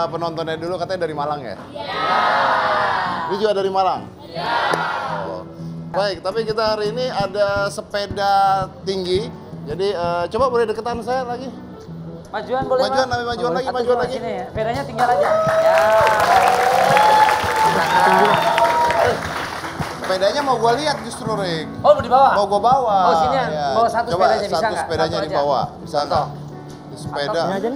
penontonnya dulu, katanya dari Malang ya? Iya. Ini juga dari Malang? Iya. Oh. Baik, tapi kita hari ini ada sepeda tinggi. Jadi coba boleh deketan saya lagi? Majuan boleh, majuan, Pak? Majuan lagi, majuan lagi. Sini ya, sepedanya tinggal aja. Ya. Sepedanya mau gua lihat justru, Rik. Oh, mau dibawa? Mau gua bawa. Oh, sini ya. Bawa satu coba, sepedanya bisa nggak? satu sepedanya Satu dibawa. Bisa nggak? Sepeda. Ini aja nih.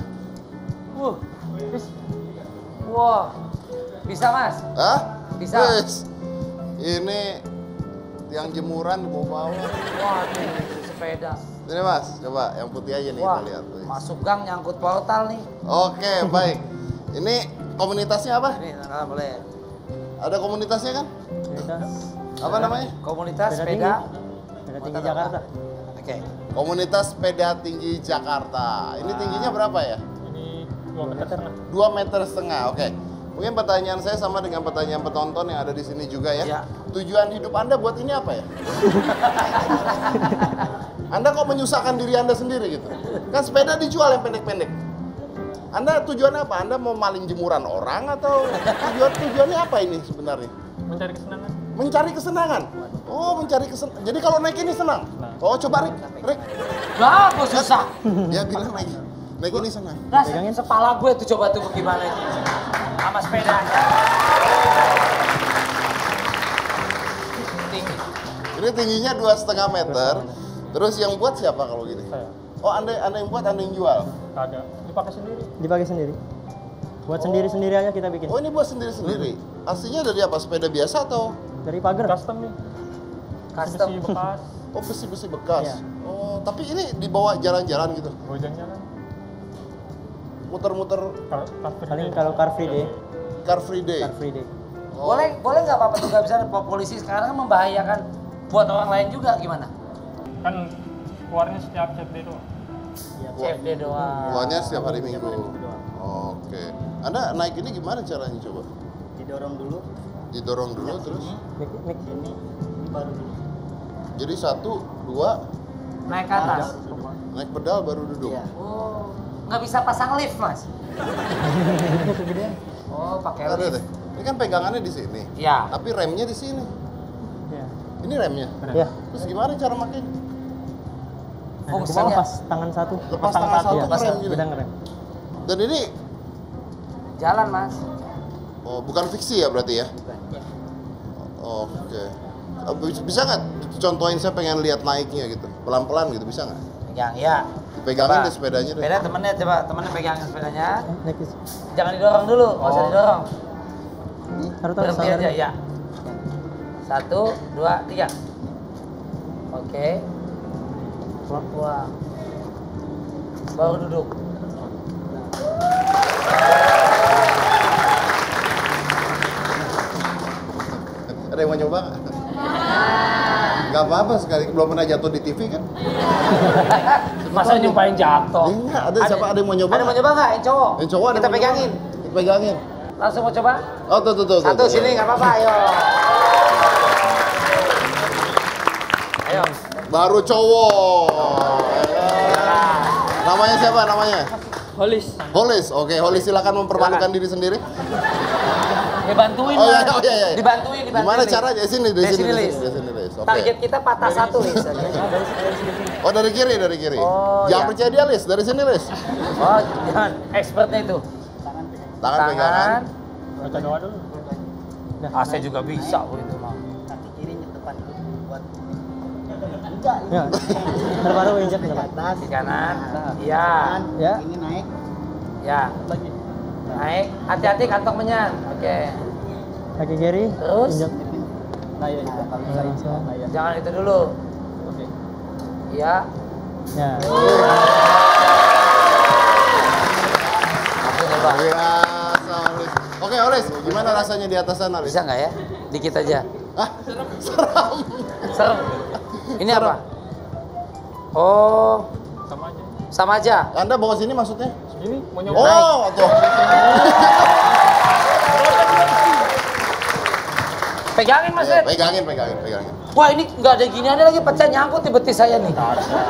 Wah. Bisa, Mas? Hah? Bisa. Wis. Ini tiang jemuran dibawa-bawa. Wah, ini sepeda. Ini Mas, coba yang putih aja nih Wah, kita lihat. masuk gang nyangkut portal nih. Oke, baik. Ini komunitasnya apa? Ini boleh. Ada komunitasnya kan? Apa namanya? Komunitas Sepeda sepeda tinggi Jakarta. Oke. Komunitas Sepeda Tinggi Jakarta. Ini tingginya berapa ya? Ini 2 meter lah. 2,5 meter. Oke. Mungkin pertanyaan saya sama dengan pertanyaan penonton yang ada di sini juga ya. Ya. Tujuan hidup Anda buat ini apa ya? Anda kok menyusahkan diri Anda sendiri gitu? Kan sepeda dijual yang pendek-pendek. Anda tujuannya apa? Anda mau maling jemuran orang atau tujuannya apa ini sebenarnya? Mencari kesenangan. Mencari kesenangan. Oh, mencari kesenangan. Jadi kalau naik ini senang? Oh, coba Rik. Lah, kok susah? Ya bilang naik ini senang. Nah, kepala gue tuh coba tuh gimana itu. Sama sepedanya. Tinggi. Ini tingginya 2,5 meter. Terus yang buat siapa kalau gini? Saya. Oh, Anda yang buat, Anda yang jual? Ada. Dipakai sendiri. Dipakai sendiri. Buat sendiri-sendiri aja kita bikin. Oh, ini buat sendiri-sendiri. Aslinya dari apa? Sepeda biasa atau? Dari pagar. Custom nih. Custom. Besi bekas. Oh, besi-besi bekas. Iya. Oh, tapi ini dibawa jalan-jalan gitu. Bawa jalan-jalan. Muter-muter Paling kalau Car Free Day. Car Free Day. Car Free Day. Oh. Boleh nggak Bapak juga bisa polisi sekarang kan membahayakan buat orang lain juga gimana? Kan keluarnya setiap CFD doang. CFD doang. Keluarnya setiap hari Minggu. Oke. Anda naik ini gimana caranya coba? Didorong dulu. Didorong dulu terus. Mik. Ini baru dulu. Jadi 1, 2, Naik ke atas. naik pedal baru duduk. Iya. Oh, nggak bisa pasang lift Mas? Oh, pakai Ada lift. deh. Ini kan pegangannya di sini. Ya. Tapi remnya di sini. Iya. Ini remnya. Iya. Terus gimana cara makainya? Fungsinya. Lepas tangan satu. Lepas tangan satu Iya. ngerem gini. Kita ngerem. Dan ini Jalan Mas. oh, bukan fiksi ya berarti ya? Oke. Bisa nggak contohin, saya pengen lihat naiknya gitu, pelan-pelan gitu, bisa nggak? Pegang, ya. Dipegangin Coba. deh sepedanya deh. Sepeda temennya pegangin sepedanya. Naik. Jangan didorong dulu, nggak usah didorong. Taruh taruh Berhenti aja, ya. 1, 2, 3. Oke. Wah. Baru duduk. Ada yang mau nyoba nggak? Nggak apa-apa sekali, belum pernah jatuh di TV kan? Masa nyumpain jatuh? Enggak, ada siapa? Ada yang mau nyoba? Ada mau nyoba nggak? Yang cowok? Yang cowok ada Kita yang mau pegangin. nyoba? Kita pegangin. Langsung mau coba? Oh, tuh. Satu sini nggak apa-apa, ayo. Ayo. Baru cowok. Namanya siapa namanya? Holis. Oke, Holis silakan mempermalukan diri sendiri. Dibantuin, Oh iya, Mas. oh iya. Dibantuin. Gimana caranya? Sini, di sini, Lis. Lis. Oke. Target kita patah satu, Lis. Oh, dari kiri. Oh, Jangan iya. percaya dia, Lis. Dari sini, Lis. Oh, jangan. Expertnya itu. Tangan pegangan. Baca doa dulu. Saya juga bisa itu mah. Kaki kirinya depan buat Ya. Baru injak ke atas. Di kanan. Iya. Ya. Ini naik. Ya. Lagi. Naik. Hati-hati kantong menyan. Oke. Kaki kiri. Terus? Injak. Nah, ya, kalau bisa Langsung. nah, ya. Jangan itu dulu. Oke. Iya. Ya. Aku coba. Biasa, Holis. Oke, Holis. Gimana rasanya di atas sana, Lis? Bisa nggak ya? Dikit aja. Hah? Seram. Serem. Ini apa? Oh, Sama aja. sama aja. Anda bawa sini maksudnya? Ini mau nyoba. Oh, tuh. Pegangin Mas Ya, Ed. pegangin. Wah ini nggak ada giniannya lagi, pecah nyangkut di betis saya nih.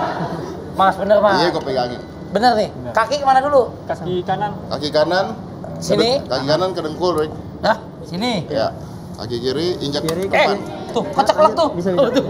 Mas bener Mas. Iya, gue pegangin. Bener nih. Kaki kemana dulu? Kaki kanan. Kaki kanan. Sini. Kaki kanan ke dengkul, Rick. Nah, sini. Ya. Kaki kiri injak Kiri, depan. Tuh, keceklek tuh. Bisa, Oh, bisa. tuh.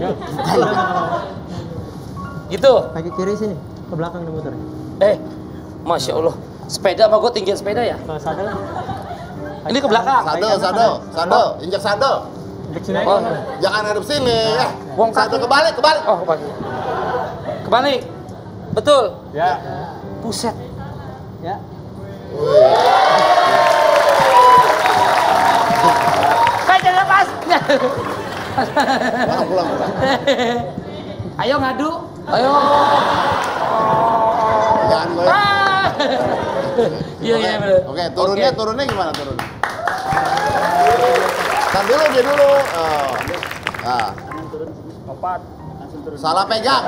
Gitu. Kaki kiri sini, ke belakang dimuter. Masya Allah. Sepeda apa gue tinggian sepeda ya? Kalau sadel. Ini ke belakang. Sadel, injak sadel. Injek sini Oh. aja. Jangan hadap sini ya. Buang Sadel kaki. kebalik. Oh, kebalik. Betul. Ya. Buset. Ya. Kayak jangan lepas. Pulang. Ayo ngadu. Ayo. Jangan gue. Iya, iya bener. Oke, turunnya gimana turunnya? Tar dulu dia dulu. Oh. Nah, Kanan turun sini. Lompat. Langsung turun. salah pegang.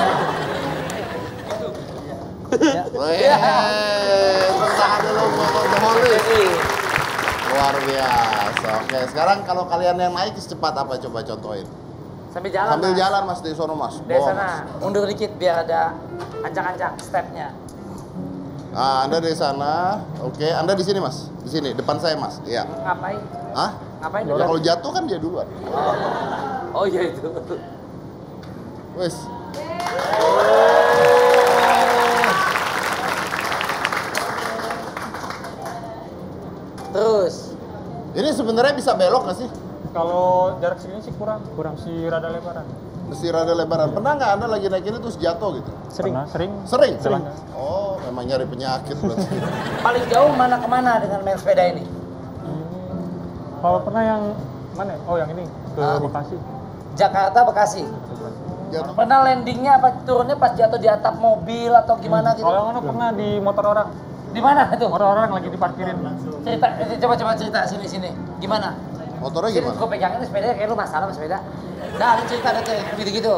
Wih, tepuk tangan dulu buat Holis. Luar biasa. Oke, sekarang kalau kalian yang naik secepat apa coba contohin? Sambil jalan. Sambil Mas. jalan Mas di sono Mas. Dari Bawa, sana. Mas. Mundur dikit biar ada ancang-ancang stepnya. Nah, Anda dari sana. Oke, Anda di sini Mas. Di sini depan saya Mas. Iya. Ngapain? Hah? Ngapain? Ya kalau jatuh kan dia duluan. Oh iya itu. Wes. Terus. Ini sebenarnya bisa belok nggak sih? Kalau jarak segini sih kurang si rada lebaran. Mesti rada lebaran. Pernah nggak Anda lagi naik ini terus jatuh gitu? Sering. Sering? Jalannya. Oh, memang nyari penyakit berarti. Paling jauh mana kemana dengan main sepeda ini? Kalau pernah yang mana? Oh, yang ini ke Bekasi. Jakarta, Bekasi. Jatuh. Pernah landingnya apa turunnya pas jatuh di atap mobil atau gimana gitu? Kalau yang pernah di motor orang. Di mana itu? Motor orang lagi diparkirin. Cerita, coba cerita sini. Gimana? Motornya Sini, gimana? gue pegangin sepeda kayak lu masalah sama sepeda. Nah, lu cerita gitu-gitu.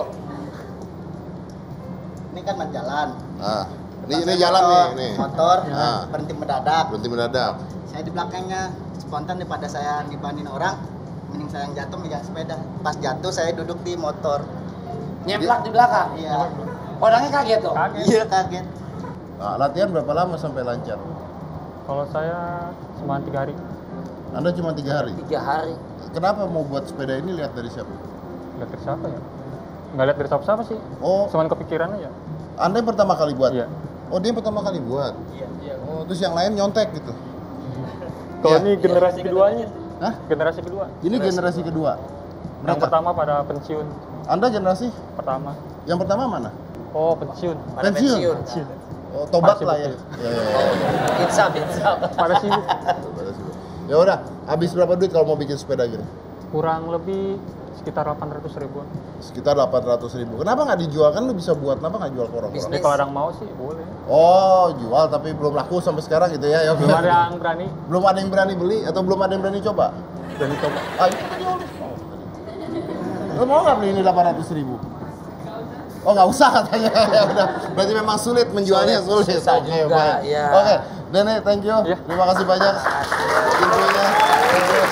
Ini kan jalan. Nah, ini jalan nih, nih. Motor Ah. berhenti mendadak. Berhenti mendadak. Saya di belakangnya spontan daripada saya dibanin orang, mending saya yang jatuh megang sepeda. Pas jatuh saya duduk di motor. Nyemplak di belakang. Iya. Orangnya kaget tuh. Iya kaget. Nah, latihan berapa lama sampai lancar? Kalau saya cuma 3 hari. Anda cuma 3 hari. 3 hari. Kenapa mau buat sepeda ini lihat dari siapa? Lihat dari siapa ya? Nggak lihat dari siapa sih. Oh, Cuman kepikiran aja. Anda yang pertama kali buat? Iya. Oh, dia yang pertama kali buat? Iya. Oh, terus yang lain nyontek gitu? Kalau Iya. ini generasi keduanya. Hah? Generasi kedua. Ini generasi kedua? Yang pertama pada pensiun. Anda generasi? Pertama. Yang pertama mana? Oh, pensiun. Pada pensiun. Oh, tobat Masih lah ya. betul. Ya, ya, ya. Insaf. Pada sibuk. Ya udah, habis berapa duit kalau mau bikin sepeda gini? Kurang lebih sekitar 800 ribuan. Sekitar 800 ribu. Kenapa nggak dijual? Kan lu bisa buat, kenapa nggak jual ke orang-orang? Bisnis. Jadi kalau ada yang mau sih boleh. Oh, jual tapi belum laku sampai sekarang gitu ya? Belum ada yang berani. Belum ada yang berani beli atau belum ada yang berani coba? Berani coba. Ah, itu tadi Olis mau tadi. Lu mau nggak beli ini 800 ribu? Oh, nggak usah katanya. Ya udah, berarti memang sulit menjualnya, sulit. Susah Oke, juga, baik. iya. Oke, Dene, thank you. Iya. Terima kasih banyak. Infonya. Thank you.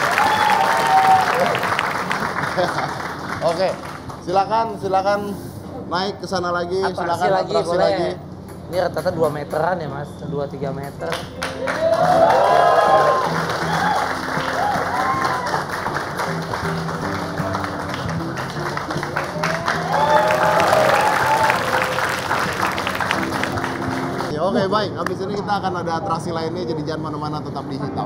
Oke, silakan naik ke sana lagi, silakan atraksi lagi. Ini rata-rata 2 meteran ya mas, 2-3 meter. Ya, oke, baik. Habis ini kita akan ada atraksi lainnya, jadi jangan mana-mana, tetap di Hitam.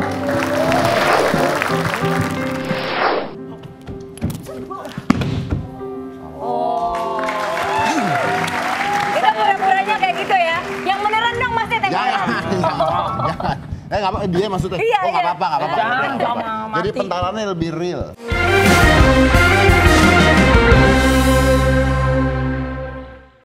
Kita pura-puranya kayak gitu ya. Yang beneran dong Mas Tet. Jangan. Nggak apa, dia maksudnya. Iya, Oh, nggak iya. apa-apa, nggak apa-apa. Jangan, Nggak apa-apa. sama Jadi mati. pentarannya lebih real.